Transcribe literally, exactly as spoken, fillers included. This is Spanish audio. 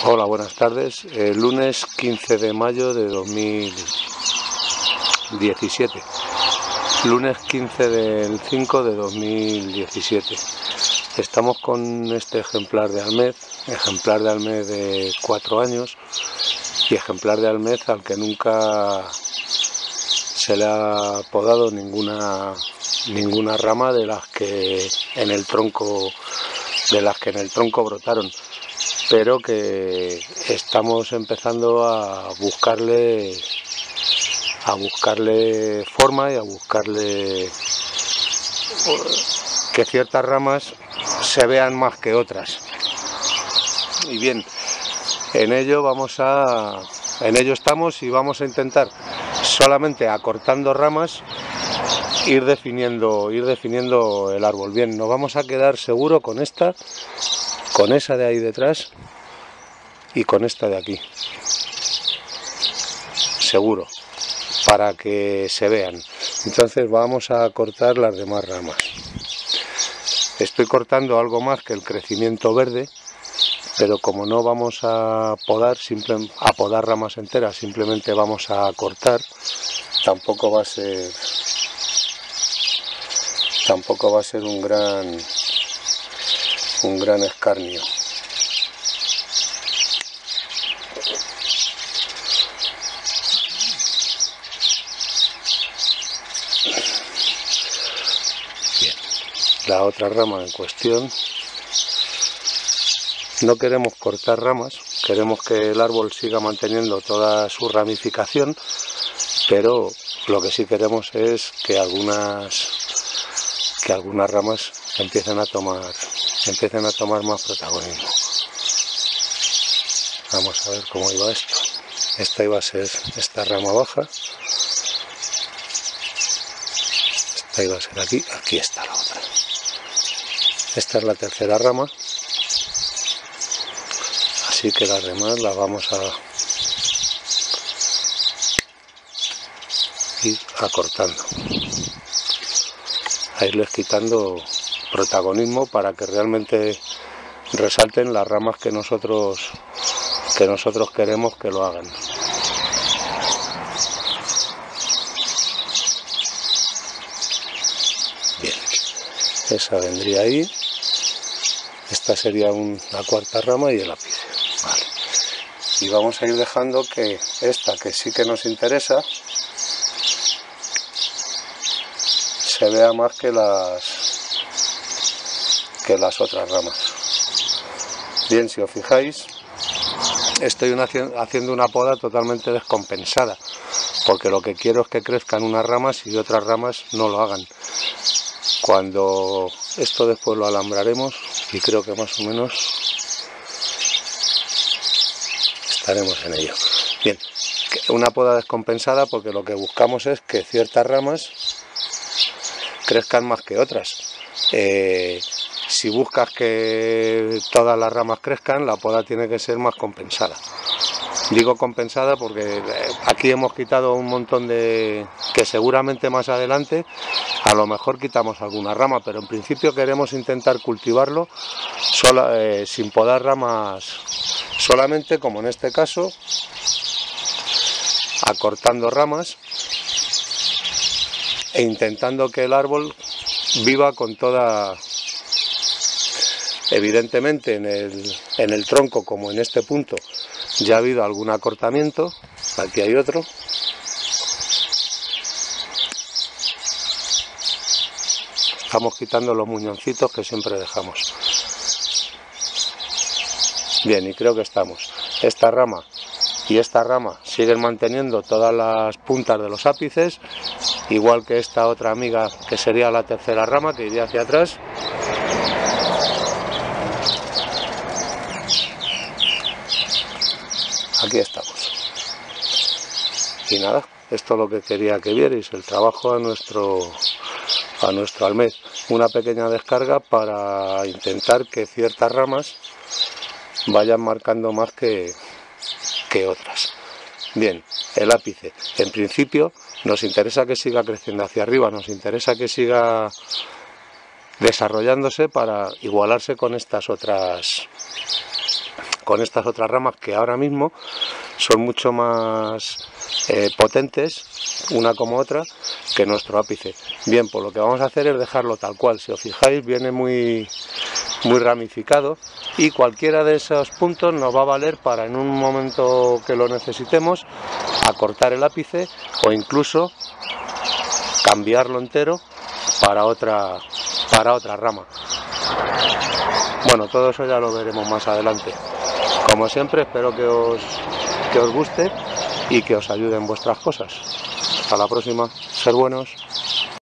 Hola, buenas tardes. El lunes quince de mayo de dos mil diecisiete. Lunes quince del cinco de dos mil diecisiete. Estamos con este ejemplar de almez, ejemplar de almez de cuatro años y ejemplar de almez al que nunca se le ha podado ninguna ninguna rama de las que en el tronco de las que en el tronco brotaron, pero que estamos empezando a buscarle a buscarle forma y a buscarle que ciertas ramas se vean más que otras. Y bien, en ello vamos a en ello estamos y vamos a intentar, solamente acortando ramas, ir definiendo ir definiendo el árbol. Bien, nos vamos a quedar seguro con esta, con esa de ahí detrás y con esta de aquí, seguro, para que se vean. Entonces vamos a cortar las demás ramas. Estoy cortando algo más que el crecimiento verde, pero como no vamos a podar simple, a podar ramas enteras, simplemente vamos a cortar, tampoco va a ser tampoco va a ser un gran un gran escarnio. Bien, la otra rama en cuestión. No queremos cortar ramas, queremos que el árbol siga manteniendo toda su ramificación, pero lo que sí queremos es que algunas que algunas ramas empiecen a tomar empiecen a tomar más protagonismo. Vamos a ver cómo iba esto. Esta iba a ser esta rama baja, esta iba a ser aquí, aquí está la otra. Esta es la tercera rama. Así que las demás las vamos a ir acortando, a irles quitando protagonismo para que realmente resalten las ramas que nosotros que nosotros queremos que lo hagan. Bien, esa vendría ahí, esta sería un, la cuarta rama y el ápice. Vale. Y vamos a ir dejando que esta, que sí que nos interesa, se vea más que las que las otras ramas. Bien, si os fijáis, estoy una, haciendo una poda totalmente descompensada, porque lo que quiero es que crezcan unas ramas y otras ramas no lo hagan. Cuando esto después lo alambraremos, y creo que más o menos estaremos en ello. Bien, una poda descompensada porque lo que buscamos es que ciertas ramas crezcan más que otras. Eh, si buscas que todas las ramas crezcan, la poda tiene que ser más compensada. Digo compensada porque aquí hemos quitado un montón de que seguramente más adelante a lo mejor quitamos alguna rama, pero en principio queremos intentar cultivarlo sola, eh, sin podar ramas, solamente como en este caso, acortando ramas e intentando que el árbol viva con toda, evidentemente en el, en el tronco, como en este punto ya ha habido algún acortamiento, aquí hay otro, estamos quitando los muñoncitos que siempre dejamos. Bien, y creo que estamos. Esta rama y esta rama siguen manteniendo todas las puntas de los ápices, igual que esta otra amiga que sería la tercera rama, que iría hacia atrás. Aquí estamos. Y nada, esto es lo que quería que vierais, el trabajo a nuestro a nuestro almez. Una pequeña descarga para intentar que ciertas ramas vayan marcando más que, que otras. Bien, el ápice. En principio nos interesa que siga creciendo hacia arriba, nos interesa que siga desarrollándose para igualarse con estas otras con estas otras ramas que ahora mismo son mucho más eh, potentes, una como otra, que nuestro ápice. Bien, pues lo que vamos a hacer es dejarlo tal cual. Si os fijáis, viene muy, muy ramificado, y cualquiera de esos puntos nos va a valer para, en un momento que lo necesitemos, acortar el ápice o incluso cambiarlo entero para otra, para otra rama. Bueno, todo eso ya lo veremos más adelante. Como siempre, espero que os, que os guste y que os ayude en vuestras cosas. Hasta la próxima. Ser buenos.